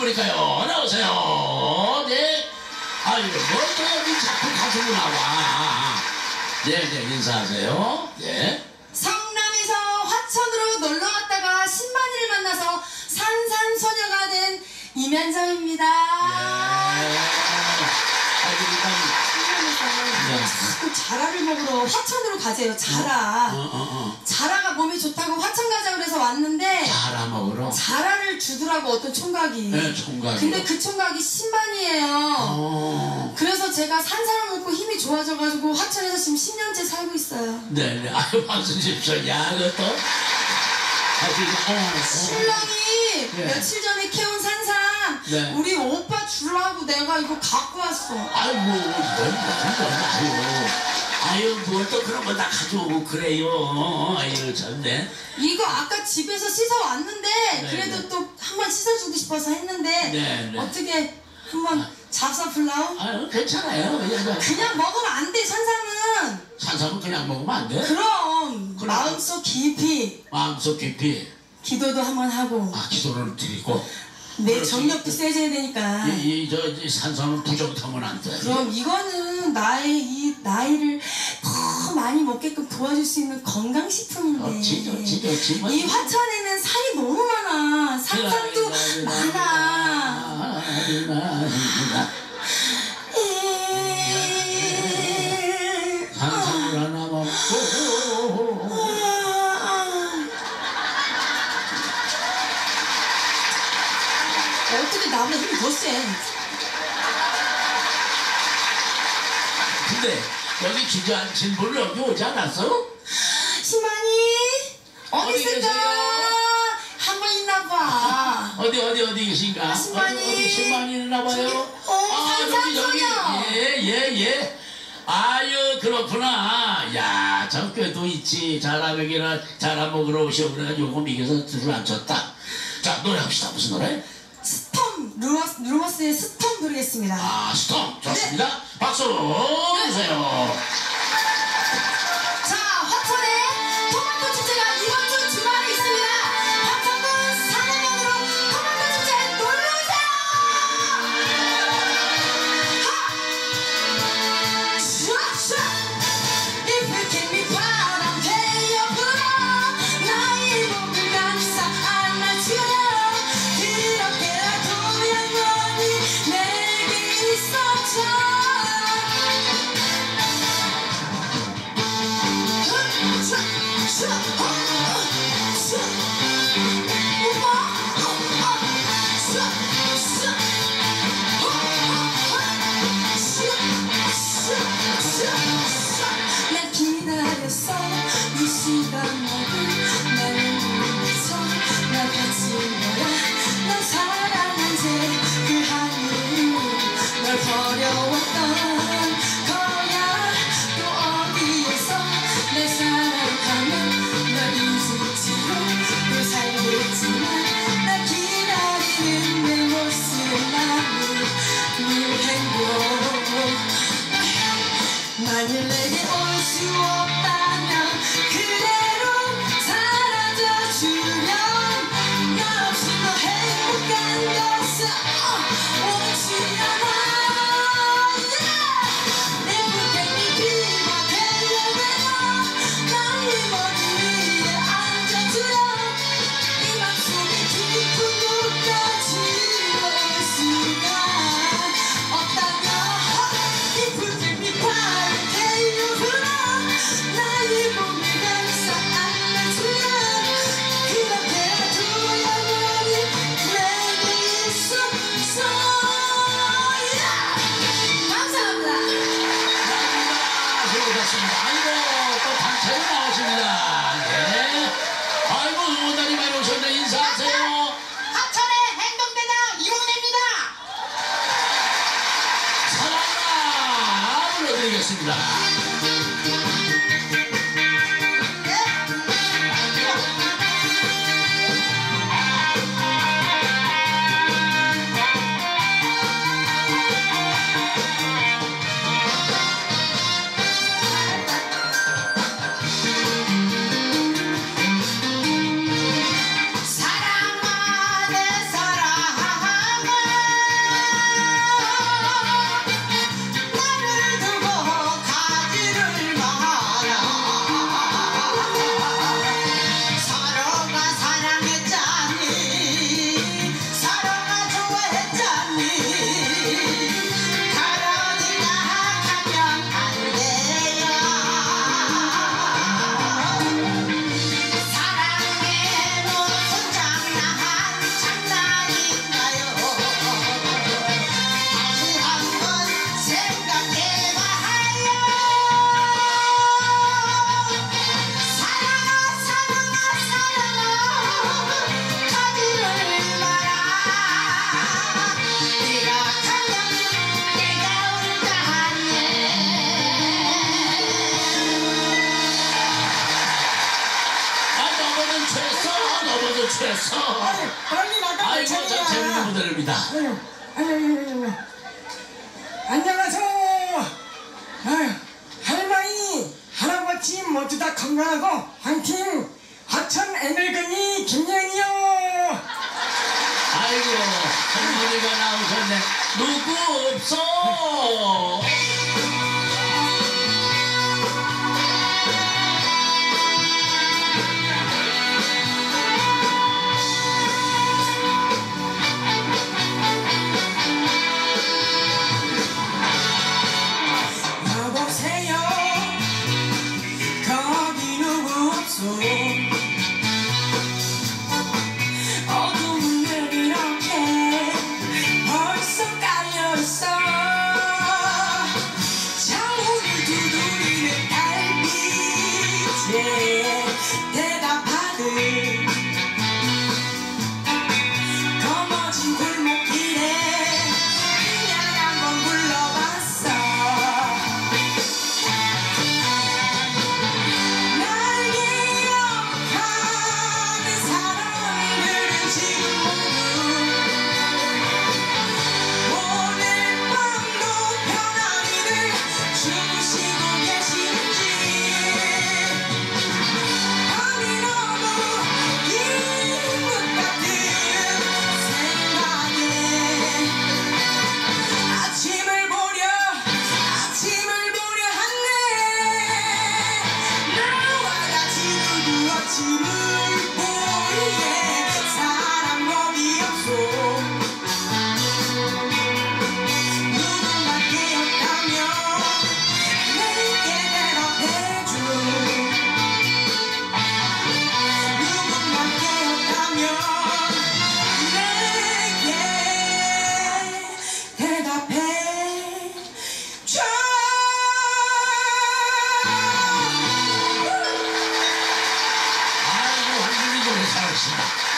우리가요 나오세요. 네. 아유 뭐 저기 자꾸 가수로 나와. 네네 인사하세요. 네. 성남에서 화천으로 놀러 갔다가 신만이를 만나서 산산소녀가 된 이면정입니다. 네. 아주 일단 자꾸 자라를 먹으러 화천으로 가재요. 자라. 자라가 몸에 좋다고 화천 가자 그래서 왔는데 자라 먹으러. 자라를 주더라고 어떤 총각이. 네, 총각이. 근데 그 총각이 신만이에요. 그래서 제가 산사를 먹고 힘이 좋아져가지고 화천에서 지금 10년째 살고 있어요. 네네. 아유 박수 주십시오. 야 그것도 아주 신랑이 네. 며칠 전에 캐온 산삼 네. 우리 오빠 주려고 내가 이거 갖고 왔어. 아이고 아유 뭘 또 그런 거 다 가져오고 그래요. 아유 좋네. 이거 아까 집에서 씻어 왔는데 네, 그래도 네. 또 한번 씻어주고 싶어서 했는데 네, 네. 어떻게 한번 잡숴볼라우? 아유 괜찮아요. 그냥 먹으면 안 돼. 산삼은 산삼은 그냥 먹으면 안 돼? 그럼 그럼. 마음속 깊이 마음속 깊이 기도도 한번 하고 기도를 드리고 내 그렇지. 정력도 세져야 되니까. 이 산삼은 부족하면 안 돼. 그럼 이거는 나의 이 나이를 더 많이 먹게끔 도와줄 수 있는 건강식품인데. 좋지. 이 화천에는 산이 너무 많아. 산삼도 많아. 산삼을 하나 먹고 어떻게 나보다 힘이 더 세? 근데 여기 주저앉힌 분 여기 오지 않았어? 신만이 어디 어디 있을까? 계세요? 한번 있나봐. 어디 계신가? 신만이. 어디 신만이 있나봐요? 산삼소녀. 예. 아유 그렇구나. 야 저께도 있지. 자라 먹으러 오시오. 그래가 요거 미겨서 줄을 안 쳤다. 자 노래합시다. 무슨 노래? 스톰 루머스의 스톰 부르겠습니다. 아 스톱 좋습니다. 네. 박수 주세요. 자, 화천에 토마토 축제가 이번 주 주말에 있습니다. 화천군 상해면으로 토마토 축제 놀러 오세요. 샤샤 If you give me 바람 되어불어 나의 몸을 감싸 안아주려 그렇게라도 영원히 내게 있어줘. 난 기다렸어 이 시간만을 나는 눈에서 나 같은 거야. 난 사랑한 그 하늘을 널 버려왔던 거야. 또 어디에서 내 사랑하면 널 잊을지도 또 살겠지만 나 기다리는 내 모습만을 늘 행복. 만일 내게 올 수 없다면 그대로 사라져주렴. 나 없이 너 행복한 것은 오지 않아. Never let me be my baby. 나의 머리 위에 앉아주렴. 이 맘속에 깊은 곳까지 올 수가 없다면 If you give me fire 나의 몸을 감싸 안아주렴. 그렇게라도 영원히 내게 있어줘. 감사합니다. 수고하셨습니다. 아이고 또 단체로 나오십니다. 예. 아이고 응원단이 많이 오셨네. 인사하세요. 하천의 행동대장 이원혜입니다. 사랑아 불러드리겠습니다. 사랑아 내 사랑아 됐어. 아유, 빨리 나가. 아이고, 저 재밌는 무대입니다. 아유. 안녕하세요. 아유, 할머니, 할아버지 모두 다 건강하고 화이팅! 하천 에너건이 김연이요. 아이고, 할머니가 나오셨네. 누구 없어? 여보세요. 거기 누구 없소? 어두운 늘 이렇게 벌써 깔려있어. 창문을 두드리는 달빛에 대답하듯 검어진 골목길에 그냥 한번 불러봤어. 날 기억하는 사람들은 지금 모두 오늘 밤도 편안히들 주무시고 계시는지. 밤이 너무 긴 것 같은 생각에 아침을 보려 하네. 나와 같이 누구 아침을 보이게 사람 거기 없소. 누군가 깨었다면 내게 대답해줘. 누군가 깨었다면 내게 대답해줘. 아이고, 할머니 노래 잘하신다.